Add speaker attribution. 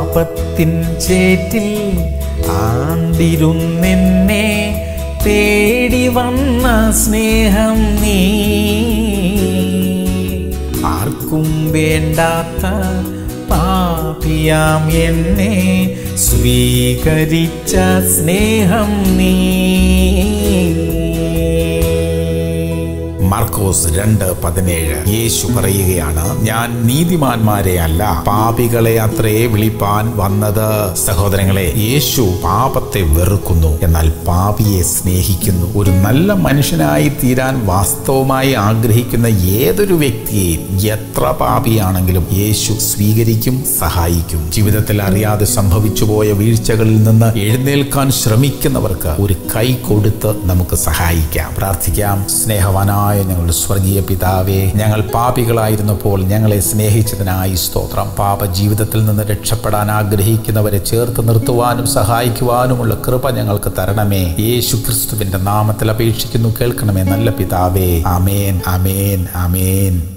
Speaker 1: പാപത്തിൻ ചേറ്റിൽ ആണ്ടിരുന്നെന്നെ തേടി വന്ന സ്നേഹം നീ, ആർക്കും വേണ്ടാത്ത പാപിയാം എന്നെ സ്വീകരിച്ച സ്നേഹം നീ. മർക്കോസ് 2:17 യേശു പറയുകയാണ്, ഞാൻ നീതിമാന്മാരെ അല്ല പാപികളെ അത്രേ വിളിപ്പാൻ വന്നത്. സഹോദരങ്ങളെ, യേശു പാപത്തെ വെറുക്കുന്നു, എന്നാൽ പാപിയെ സ്നേഹിക്കുന്നു. ഒരു നല്ല മനുഷ്യനായി തീരാൻ വാസ്തവമായി ആഗ്രഹിക്കുന്ന ഏതൊരു വ്യക്തിയെയും എത്ര പാപിയാണെങ്കിലും യേശു സ്വീകരിക്കും, സഹായിക്കും. ജീവിതത്തിൽ അറിയാതെ സംഭവിച്ചുപോയ വീഴ്ചകളിൽ നിന്ന് എഴുന്നേൽക്കാൻ ശ്രമിക്കുന്നവർക്ക് ഒരു കൈ കൊടുത്ത് നമുക്ക് സഹായിക്കാം. പ്രാർത്ഥിക്കാം. സ്നേഹവാനായ ഞങ്ങളുടെ സ്വർഗീയ പിതാവേ, ഞങ്ങൾ പാപികളായിരുന്നപ്പോൾ ഞങ്ങളെ സ്നേഹിച്ചതിനായി സ്തോത്രം. പാപ ജീവിതത്തിൽ നിന്ന് രക്ഷപ്പെടാൻ ആഗ്രഹിക്കുന്നവരെ ചേർത്ത് നിർത്തുവാനും സഹായിക്കുവാനുമുള്ള കൃപ ഞങ്ങൾക്ക് തരണമേ. യേശു ക്രിസ്തുവിന്റെ നാമത്തിൽ അപേക്ഷിക്കുന്നു, കേൾക്കണമേ നല്ല പിതാവേ. ആമേൻ, ആമേൻ, ആമേൻ.